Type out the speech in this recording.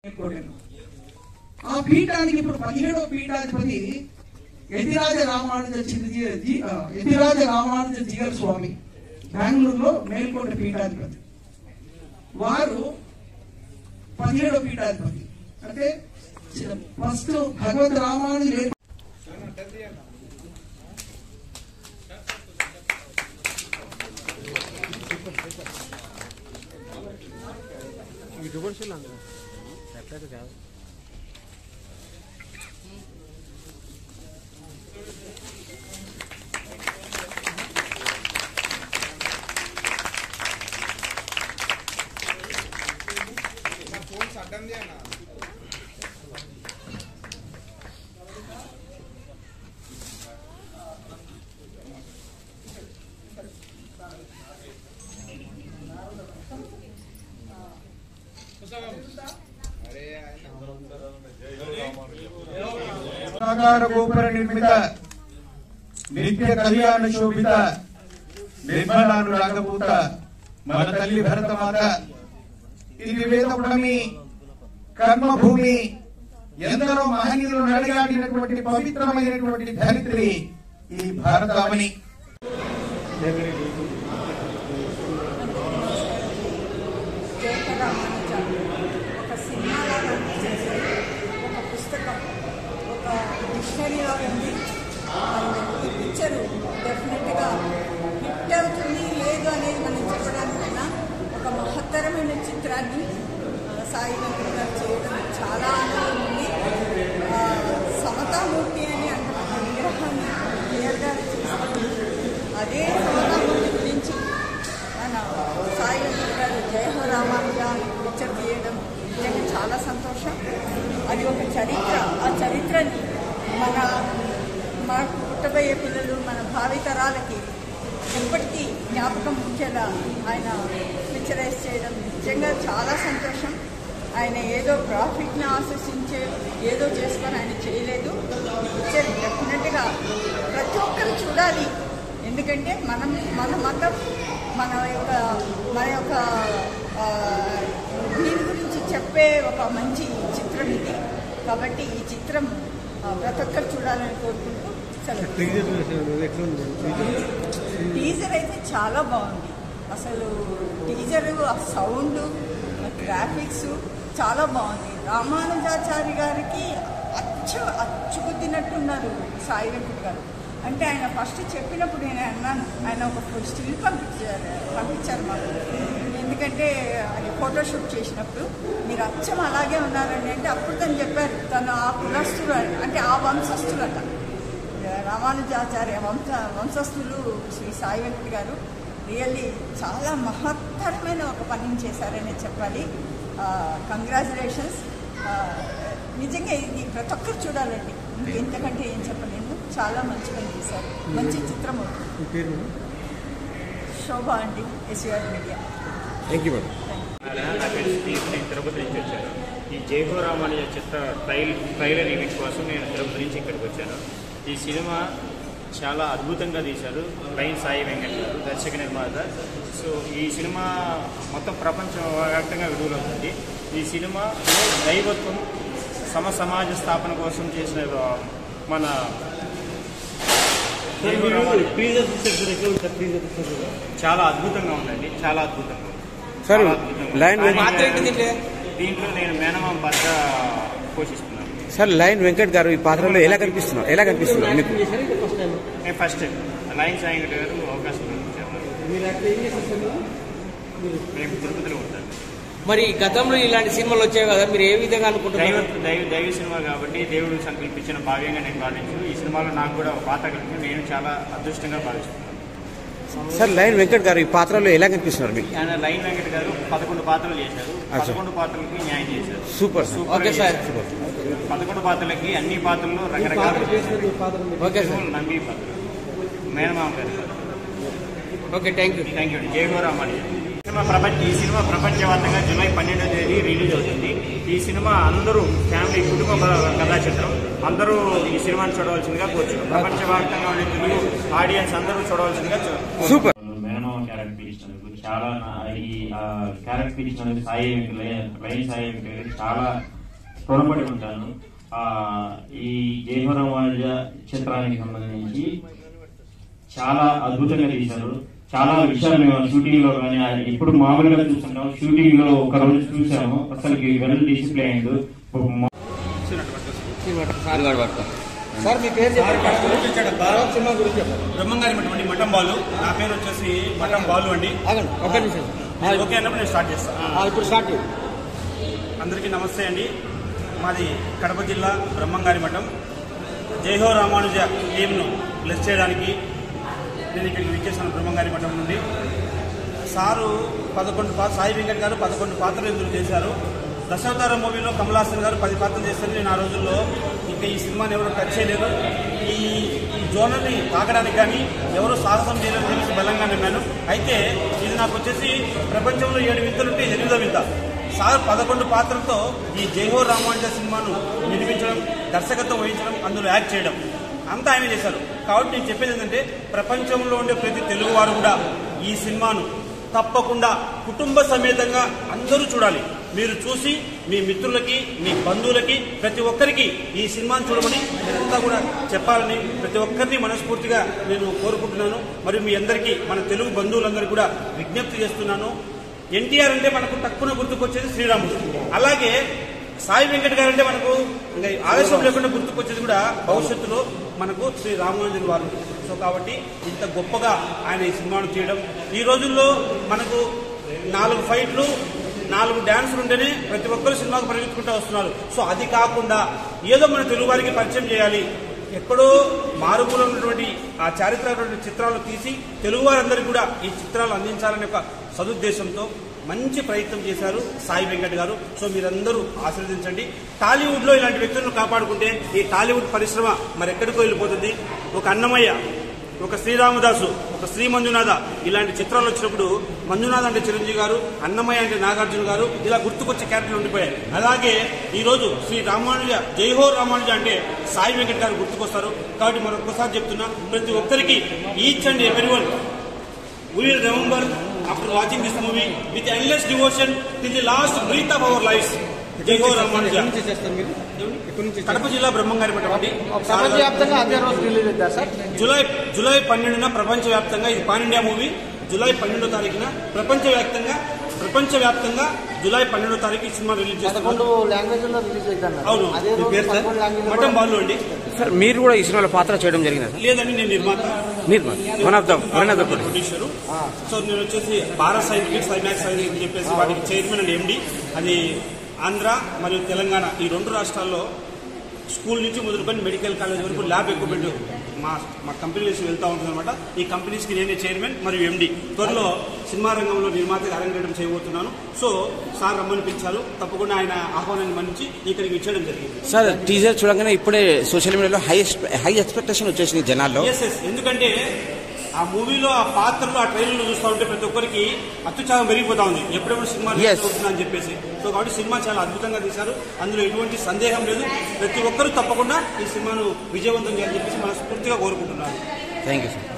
ఆ పీఠానికి ఇప్పుడు 17వ పీఠాధిపతి యతిరాజ రామానుజ జీయర్ స్వామి, బెంగళూరులో మేల్కొండ పీఠాధిపతి. వారు 17వ పీఠాధిపతి. అంటే ఫస్ట్ భగవద్ రామానుజులు गोपुर निर्मित नित्य कल्याण शोभित निर्मलानुरागभूत मन तल्ली भरत माता ఇది వేదపుడమి కర్మభూమి ఎందరో మహనీయులు నడియాడినటువంటి పవిత్రమైనటువంటి ధరిత్రి ఈ భారతావని. డిక్షనరీలో ఉంది. ఈ పిక్చరు డెఫినెట్గా హిట్ అవుతుంది లేదు అనేది మనం చెప్పడానికన్నా ఒక మహత్తరమైన చిత్రాన్ని సాయి వెంకట గారు చేయడం చాలా ఆనందం ఉంది. సమతామూర్తి అని అంటే ఒక విగ్రహాన్ని క్లియర్గా చూసుకొని అదే సమతామూర్తి గురించి మన సాయి వెంకట గారు జయహో రామానుజ పిక్చర్ తీయడం నిజంగా చాలా సంతోషం. అది ఒక చరిత్ర. ఆ చరిత్రని మాకు పుట్టబోయే పిల్లలు మన భావితరాలకి ఎప్పటికీ జ్ఞాపకం ఉంచేలా ఆయన పిక్చరైజ్ చేయడం నిజంగా చాలా సంతోషం. ఆయన ఏదో ప్రాఫిట్ని ఆశించే ఏదో చేసుకొని ఆయన చేయలేదు. పిక్చర్ డెఫినెట్గా ప్రతి ఒక్కరు చూడాలి. ఎందుకంటే మన మతం మన యొక్క దీని గురించి చెప్పే ఒక మంచి చిత్రం ఇది. కాబట్టి ఈ చిత్రం ప్రతి ఒక్కరు చూడాలని కోరుకుంటూ టీజర్ అయితే చాలా బాగుంది. అసలు టీజరు, ఆ సౌండ్, గ్రాఫిక్స్ చాలా బాగుంది. రామానుజాచారి గారికి అచ్చుకుద్దినట్టున్నారు సాయి వెంకట్ గారు. అంటే ఆయన ఫస్ట్ చెప్పినప్పుడు నేను అన్నాను, ఆయన ఒక స్టిల్ పంపించారు మాకు. ఎందుకంటే అది ఫోటోషూట్ చేసినప్పుడు మీరు అచ్చం అలాగే ఉన్నారండి అంటే అప్పుడు తను చెప్పారు తను ఆ కులస్తులు అంటే ఆ వంశస్థులట, రామానుజాచార్య వంశస్థులు శ్రీ సాయి వెంకట్ గారు. రియల్లీ చాలా మహత్తరమైన ఒక పనిని చేశారని చెప్పాలి. కంగ్రాచులేషన్స్. నిజంగా ఇది ప్రతి ఒక్కరు చూడాలండి. ఇంకెంతకంటే ఏం చెప్పలేను. చాలా మంచి పని చేశారు. మంచి చిత్రం. శోభ అండి, SR media. Thank you madam. Tirupati నుంచి వచ్చాను. ఈ జయహో రామానుజ చిత్ర ట్రైలర్ ఈవెంట్ కోసం నేను తిరుపతి నుంచి ఇక్కడికి వచ్చాను. ఈ సినిమా చాలా అద్భుతంగా తీశారు లైన్ సాయి వెంకట్ గారు, దర్శక నిర్మాత. సో ఈ సినిమా మొత్తం ప్రపంచవ్యాప్తంగా విడుదలవుతుంది. ఈ సినిమాలో దైవత్వం సమాజ స్థాపన కోసం చేసిన మన చాలా అద్భుతంగా ఉందండి. చాలా అద్భుతంగా దీంట్లో నేను మేనమామ పాత్ర పోషిస్తున్నాను. సార్, లైన్ వెంకట్ గారు ఈ పాత్రలో ఎలా కనిపిస్తున్నారు మీకు? నేను ఫస్ట్ లైన్ సాయి వెంకట్ గారు అవకాశం మేము తిరుపతిలో ఉంటాను. మరి గతంలో ఇలాంటి సినిమాలు వచ్చాయి కదా, మీరు ఏ విధంగా అనుకుంటున్నారు? దైవ సినిమా కాబట్టి దేవుడు సంకల్పించిన భావ్యంగా నేను భావించు. ఈ సినిమాలో నాకు కూడా పాత్ర కలిపి నేను చాలా అదృష్టంగా భావిస్తున్నాను. సార్, లైన్ వెంకట్ గారు ఈ పాత్రలో ఎలా కనిపిస్తున్నారు మీకు? ఆయన లైన్ వెంకట్ గారు 11 పాత్రలు చేశారు. 11 పాత్రలకి న్యాయం చేశారు. సూపర్. Okay sir. 11 పాత్రలకి అన్ని పాత్రలు రకరకాలు నంబి పాత్ర, మేనమామ గారు. Okay, thank you. Jayaho Ramanuja. ఈ సినిమా ప్రపంచవ్యాప్తంగా జూలై 12వ తేదీ రిలీజ్ అవుతుంది. ఈ సినిమా అందరూ ఫ్యామిలీ కుటుంబ కథా చిత్రం. అందరూ ఈ సినిమాని చూడవలసిందిగా కోరుచున్నాం. ప్రపంచవ్యాప్తంగా ఉండే తెలుగు ఆడియన్స్ అందరూ చూడవలసిందిగా సూపర్. మేనమామ క్యారెక్టర్ ఇచ్చినందుకు చాలా ఈ క్యారెక్టర్ ఇచ్చినందుకు లైన్ సాయి చాలా రుణపడి ఉంటాను. ఈ జయహోరామానుజ చిత్రానికి సంబంధించి చాలా అద్భుతంగా తీశారు. చాలా విషయాలు మేము షూటింగ్ లో కానీ ఇప్పుడు మామూలుగా చూస్తుంటాం, షూటింగ్ లో ఒక రోజు చూసాము, అసలు వెల్ డిసిప్లైన్. సార్ మీ పేరు సినిమా గురించి బ్రహ్మంగారి మఠం మఠం బాలు. నా పేరు వచ్చేసి మఠం బాలు అండి. ఒక నిమిషం ఓకే అన్నప్పుడు నేను స్టార్ట్ చేస్తాను. ఇప్పుడు స్టార్ట్. అందరికీ నమస్తే అండి. మాది కడప జిల్లా బ్రహ్మంగారి మఠం. జయహో రామానుజ టీంను బ్లెస్ చేయడానికి నేను ఇక్కడికి విచ్చేసాను బ్రహ్మంగారి మఠం నుండి. సారు 11 సాయి వెంకట్ గారు 11 పాత్రలు ఎందుకు చేశారు. దశావతార మూవీలో కమల్ హాసన్ గారు 10 పాత్రలు చేశారు. నేను ఆ రోజుల్లో ఇంకా ఈ సినిమాని ఎవరు టచ్ చేయలేదు, ఈ జోనర్ని తాకడానికి కానీ ఎవరు సాహసం చేయలేదని తెలిసి బలంగా నమ్మాను. అయితే ఇది నాకు వచ్చేసి ప్రపంచంలో 7 వింతలుంటే 8వ వింత. సార్ 11 పాత్రలతో ఈ జయహో రామానుజ సినిమాను నిర్మించడం, దర్శకత్వం వహించడం, అందులో యాక్ట్ చేయడం అంతా ఆయన చేశారు. కాబట్టి నేను చెప్పేది ఏంటంటే ప్రపంచంలో ఉండే ప్రతి తెలుగువారు కూడా ఈ సినిమాను తప్పకుండా కుటుంబ సమేతంగా అందరూ చూడాలి. మీరు చూసి మీ మిత్రులకి, మీ బంధువులకి, ప్రతి ఒక్కరికి ఈ సినిమాను చూడమని మీరంతా కూడా చెప్పాలని ప్రతి ఒక్కరిని మనస్ఫూర్తిగా నేను కోరుకుంటున్నాను. మరియు మీ అందరికీ, మన తెలుగు బంధువులందరికీ కూడా విజ్ఞప్తి చేస్తున్నాను. ఎన్టీఆర్ అంటే మనకు తక్కువ గుర్తుకొచ్చేది శ్రీరాముడు. అలాగే సాయి వెంకట్ గారు అంటే మనకు ఇంకా ఆవేశం లేకుండా గుర్తుకొచ్చేది కూడా భవిష్యత్తులో మనకు శ్రీ రామానుజుల వారు. సో కాబట్టి ఇంత గొప్పగా ఆయన ఈ సినిమాను చేయడం, ఈ రోజుల్లో మనకు 4 ఫైట్లు 4 డ్యాన్సులు ఉంటేనే ప్రతి ఒక్కరు సినిమాకు పరిగెత్తుకుంటూ వస్తున్నారు. సో అది కాకుండా ఏదో మన తెలుగు వారికి పరిచయం చేయాలి, ఎక్కడో మారుమూల ఉన్నటువంటి ఆ చారిత్రక చిత్రాలు తీసి తెలుగు వారందరికీ కూడా ఈ చిత్రాలు అందించాలనే ఒక సదుద్దేశంతో మంచి ప్రయత్నం చేశారు సాయి వెంకట్ గారు. సో మీరందరూ ఆశీర్వదించండి. టాలీవుడ్ లో ఇలాంటి వ్యక్తులను కాపాడుకుంటే ఈ టాలీవుడ్ పరిశ్రమ మరెక్కడికో వెళ్ళిపోతుంది. ఒక అన్నమయ్య, ఒక శ్రీరామదాసు, ఒక శ్రీ మంజునాథ ఇలాంటి చిత్రాలు వచ్చినప్పుడు మంజునాథ అంటే చిరంజీవి గారు, అన్నమయ్య అంటే నాగార్జున గారు, ఇలా గుర్తుకొచ్చే క్యారెక్టర్లు ఉండిపోయాయి. అలాగే ఈ రోజు శ్రీ రామానుజ, జయహో రామానుజ అంటే సాయి వెంకట్ గారు గుర్తుకొస్తారు. కాబట్టి మరొకసారి చెప్తున్నా, ప్రతి ఒక్కరికి each and everyone we will remember after watching this movie with endless devotion till the last breath of our lives. Jayaho Ramanuja. Kadapa జిల్లా బ్రహ్మంగారి మఠం అండి. ప్రపంచవ్యాప్తంగా అదే రోజు రిలీజ్ అవుతారు సార్. జూలై 12న ప్రపంచవ్యాప్తంగా, ఇది పాన్ ఇండియా మూవీ. జూలై 12వ తారీఖున ప్రపంచవ్యాప్తంగా జూలై 12వ తారీఖు సినిమా రిలీజ్ చేస్తారు. 11 లాంగ్వేజ్లో రిలీజ్ అవుతారు. అవును. మఠం బాలు అండి. సార్ మీరు కూడా ఈ సినిమాలో పాత్ర చేయడం జరిగింది? లేదండి, నేను నిర్మాత, one of the producer. So నేను వచ్చేసి భారత్ సైంటిఫిక్ సైమాక్స్ అని చెప్పేసి వాటికి చైర్మన్ అండ్ ఎండి. అది ఆంధ్ర మరియు తెలంగాణ ఈ 2 రాష్ట్రాల్లో స్కూల్ నుంచి మొదలుకొని మెడికల్ కాలేజ్ వరకు ల్యాబ్ ఎక్విప్మెంట్ మా కంపెనీస్ వెళ్తూ ఉంటుంది అనమాట. ఈ కంపెనీస్కి నేనే చైర్మన్ మరియు ఎండి. త్వరలో సినిమా రంగంలో నిర్మాతగా అరంగేటం చేయబోతున్నాను. సో సార్ రమ్మని పిలిచారు, తప్పకుండా ఆయన ఆహ్వానాన్ని మన్నించి ఇక్కడికి ఇచ్చేయడం జరిగింది. సార్ టీజర్ చూడగానే ఇప్పుడే సోషల్ మీడియాలో హై ఎక్స్పెక్టేషన్ వచ్చేసింది జనాల్లో. ఎందుకంటే ఆ మూవీలో ఆ పాత్రలు, ఆ ట్రైలర్లు చూస్తూ ఉంటే ప్రతి ఒక్కరికి అత్యుత్సాహం పెరిగిపోతా ఉంది, ఎప్పుడెప్పుడు సినిమా అవుతుందా అని చెప్పేసి. సో కాబట్టి సినిమా చాలా అద్భుతంగా తీశారు, అందులో ఎటువంటి సందేహం లేదు. ప్రతి ఒక్కరూ తప్పకుండా ఈ సినిమాను విజయవంతం చేయాలని చెప్పేసి మనస్ఫూర్తిగా కోరుకుంటున్నారు. Thank you sir.